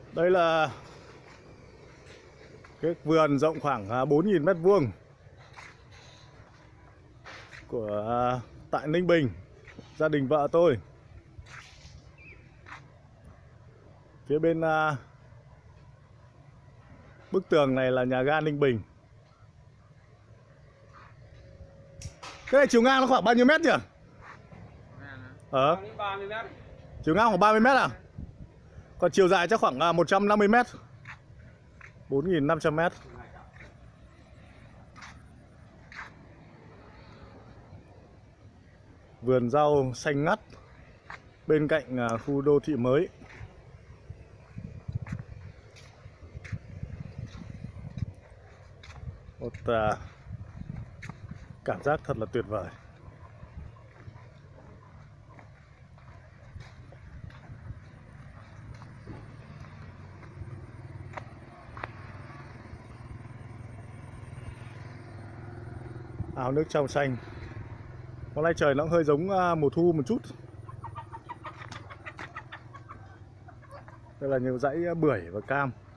Đây là cái vườn rộng khoảng 4.000 mét vuông của tại Ninh Bình, gia đình vợ tôi. Phía bên bức tường này là nhà ga Ninh Bình. Cái này chiều ngang nó khoảng bao nhiêu mét nhỉ? Chiều ngang khoảng 30 mét à? Còn chiều dài chắc khoảng 150 mét. 4.500 mét. Vườn rau xanh ngắt bên cạnh khu đô thị mới. Một cảm giác thật là tuyệt vời. Áo nước trong xanh. Hôm nay trời nó hơi giống mùa thu một chút. Đây là nhiều dãy bưởi và cam.